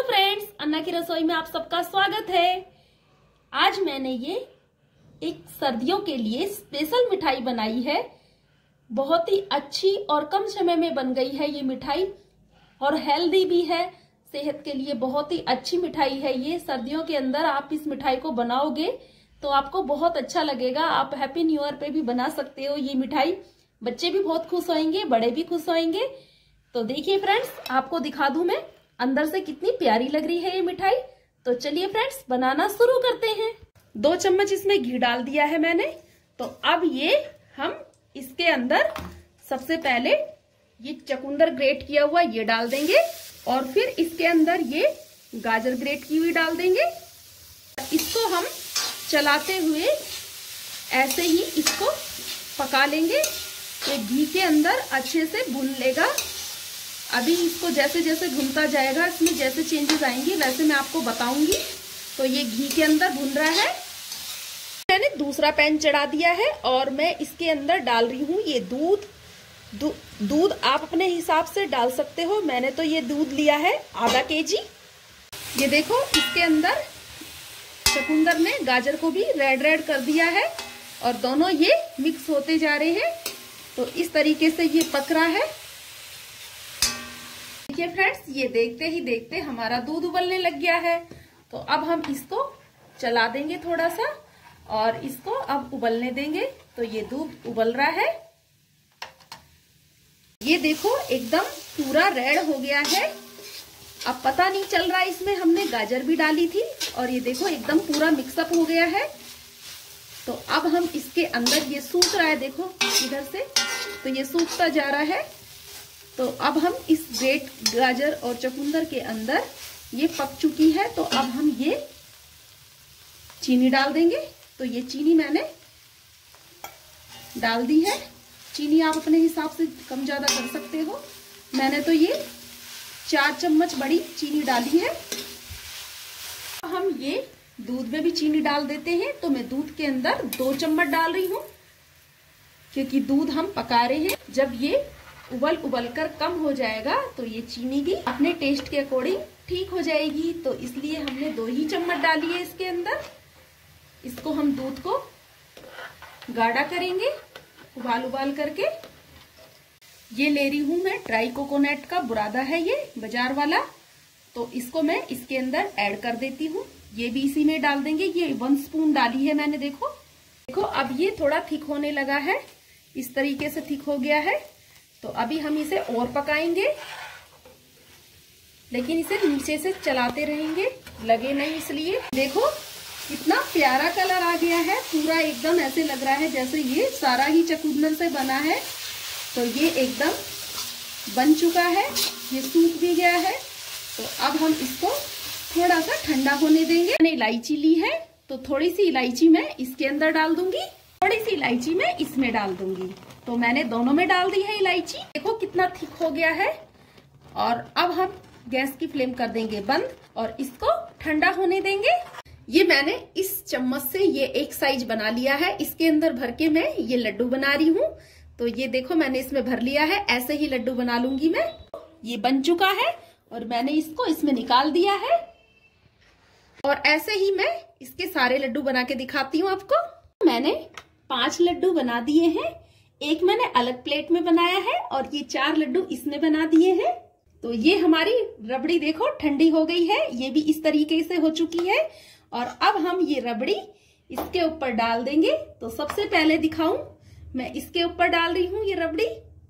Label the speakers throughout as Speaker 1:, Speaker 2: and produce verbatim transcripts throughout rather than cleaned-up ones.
Speaker 1: तो फ्रेंड्स, अन्ना की रसोई में आप सबका स्वागत है। आज मैंने ये एक सर्दियों के लिए स्पेशल मिठाई बनाई है। बहुत ही अच्छी और कम समय में बन गई है ये मिठाई और हेल्दी भी है, सेहत के लिए बहुत ही अच्छी मिठाई है ये। सर्दियों के अंदर आप इस मिठाई को बनाओगे तो आपको बहुत अच्छा लगेगा। आप हैप्पी न्यू ईयर पे भी बना सकते हो ये मिठाई। बच्चे भी बहुत खुश होंगे, बड़े भी खुश होंगे। तो देखिए फ्रेंड्स, आपको दिखा दूं मैं अंदर से कितनी प्यारी लग रही है ये मिठाई। तो चलिए फ्रेंड्स, बनाना शुरू करते हैं। दो चम्मच इसमें घी डाल दिया है मैंने। तो अब ये हम इसके अंदर सबसे पहले ये चुकंदर ग्रेट किया हुआ ये डाल देंगे और फिर इसके अंदर ये गाजर ग्रेट की हुई डाल देंगे। इसको हम चलाते हुए ऐसे ही इसको पका लेंगे। ये घी के अंदर अच्छे से भून लेगा। अभी इसको जैसे जैसे भुनता जाएगा, इसमें जैसे चेंजेस आएंगी वैसे मैं आपको बताऊंगी। तो ये घी के अंदर भुन रहा है। मैंने दूसरा पैन चढ़ा दिया है और मैं इसके अंदर डाल रही हूँ ये दूध। दू, दूध आप अपने हिसाब से डाल सकते हो। मैंने तो ये दूध लिया है आधा केजी। ये देखो, इसके अंदर चुकंदर ने गाजर को भी रेड रेड कर दिया है और दोनों ये मिक्स होते जा रहे हैं। तो इस तरीके से ये पक रहा है। देखिए फ्रेंड्स, ये देखते ही देखते हमारा दूध उबलने लग गया है। तो अब हम इसको चला देंगे थोड़ा सा और इसको अब उबलने देंगे। तो ये दूध उबल रहा है। ये देखो, एकदम पूरा रेड हो गया है। अब पता नहीं चल रहा है, इसमें हमने गाजर भी डाली थी और ये देखो एकदम पूरा मिक्सअप हो गया है। तो अब हम इसके अंदर ये सूख रहा है, देखो इधर से तो ये सूखता जा रहा है। तो अब हम इस ग्रेट गाजर और चुकंदर के अंदर ये पक चुकी है। तो अब हम ये चीनी डाल देंगे। तो ये चीनी मैंने डाल दी है। चीनी आप अपने हिसाब से कम ज्यादा कर सकते हो। मैंने तो ये चार चम्मच बड़ी चीनी डाली है। हम ये दूध में भी चीनी डाल देते हैं। तो मैं दूध के अंदर दो चम्मच डाल रही हूँ क्योंकि दूध हम पका रहे हैं। जब ये उबल उबल कर कम हो जाएगा तो ये चीनी भी अपने टेस्ट के अकॉर्डिंग ठीक हो जाएगी। तो इसलिए हमने दो ही चम्मच डाली है इसके अंदर। इसको हम दूध को गाढ़ा करेंगे उबाल उबाल करके। ये ले रही हूं मैं ड्राई कोकोनट का बुरादा है ये बाजार वाला। तो इसको मैं इसके अंदर ऐड कर देती हूँ। ये भी इसी में डाल देंगे। ये वन स्पून डाली है मैंने। देखो देखो अब ये थोड़ा थिक होने लगा है। इस तरीके से थिक हो गया है। तो अभी हम इसे और पकाएंगे, लेकिन इसे नीचे से चलाते रहेंगे, लगे नहीं इसलिए। देखो कितना प्यारा कलर आ गया है। पूरा एकदम ऐसे लग रहा है जैसे ये सारा ही चुकंदर से बना है। तो ये एकदम बन चुका है, ये सूख भी गया है। तो अब हम इसको थोड़ा सा ठंडा होने देंगे। मैंने इलायची ली है तो थोड़ी सी इलायची मैं इसके अंदर डाल दूंगी, थोड़ी सी इलायची मैं इसमें डाल दूंगी। तो मैंने दोनों में डाल दी है इलायची। देखो कितना थिक हो गया है। और अब हम गैस की फ्लेम कर देंगे बंद और इसको ठंडा होने देंगे। ये मैंने इस चम्मच से ये एक साइज बना लिया है। इसके अंदर भर के मैं ये लड्डू बना रही हूँ। तो ये देखो मैंने इसमें भर लिया है। ऐसे ही लड्डू बना लूंगी मैं। ये बन चुका है और मैंने इसको इसमें निकाल दिया है। और ऐसे ही मैं इसके सारे लड्डू बना के दिखाती हूँ आपको। मैंने पांच लड्डू बना दिए हैं। एक मैंने अलग प्लेट में बनाया है और ये चार लड्डू इसमें बना दिए हैं। तो ये हमारी रबड़ी देखो ठंडी हो गई है। ये भी इस तरीके से हो चुकी है। और अब हम ये रबड़ी इसके ऊपर डाल देंगे। तो सबसे पहले दिखाऊं, मैं इसके ऊपर डाल रही हूँ ये रबड़ी।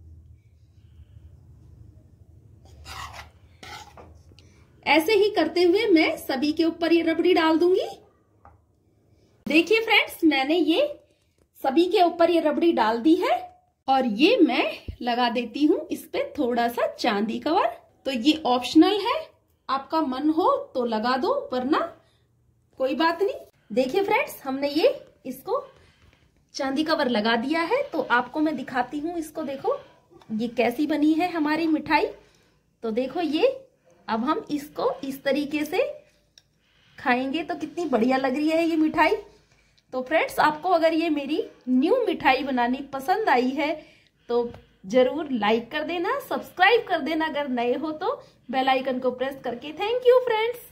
Speaker 1: ऐसे ही करते हुए मैं सभी के ऊपर ये रबड़ी डाल दूंगी। देखिए फ्रेंड्स, मैंने ये सभी के ऊपर ये रबड़ी डाल दी है और ये मैं लगा देती हूँ इस पे थोड़ा सा चांदी कवर। तो ये ऑप्शनल है, आपका मन हो तो लगा दो, वरना कोई बात नहीं। देखिए फ्रेंड्स, हमने ये इसको चांदी कवर लगा दिया है। तो आपको मैं दिखाती हूँ इसको। देखो ये कैसी बनी है हमारी मिठाई। तो देखो ये अब हम इसको इस तरीके से खाएंगे तो कितनी बढ़िया लग रही है ये मिठाई। तो फ्रेंड्स, आपको अगर ये मेरी न्यू मिठाई बनानी पसंद आई है तो जरूर लाइक कर देना, सब्सक्राइब कर देना अगर नए हो तो, बेल आइकन को प्रेस करके। Thank you friends.